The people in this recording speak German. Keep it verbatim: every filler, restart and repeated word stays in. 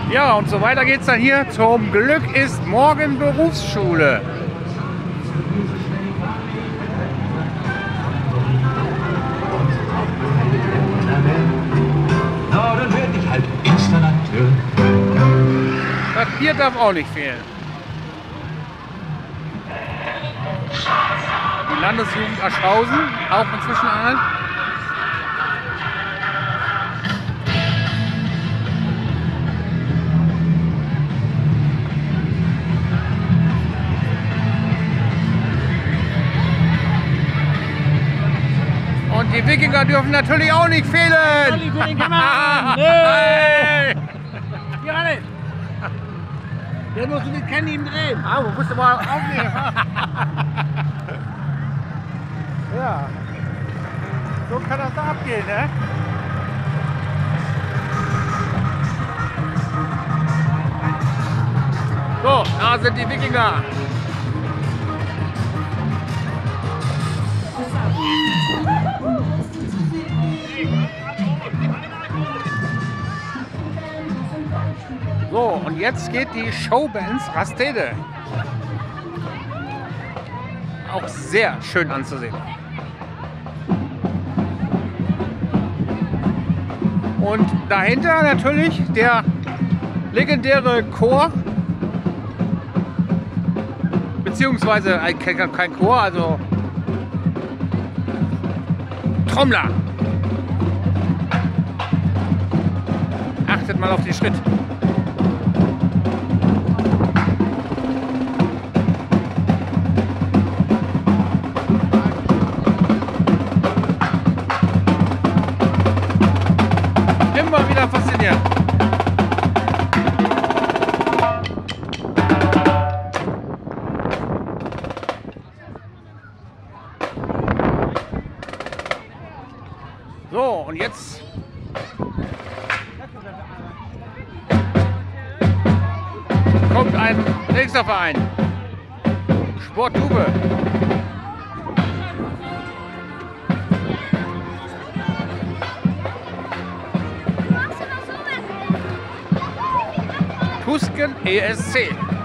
Ja, und so weiter geht's dann hier. Zum Glück ist morgen Berufsschule. Das Bier darf auch nicht fehlen. Die Landesjugend Aschhausen, auch inzwischen an. Und die Wikinger dürfen natürlich auch nicht fehlen. Olli, für den Kameraden. Hey. Hier, alle. Der musst du mit Kenny ihm drehen. Ah, wo musst du mal aufnehmen? Ja. So kann das da abgehen, ne? So, da sind die Wikinger. So, und jetzt geht die Showbands Rastede. Auch sehr schön anzusehen. Und dahinter natürlich der legendäre Chor, beziehungsweise kein, kein Chor, also Trommler. Achtet mal auf den Schritt. Immer wieder faszinierend. So, und jetzt kommt ein nächster Verein. Sport Dube. Tusken E S C.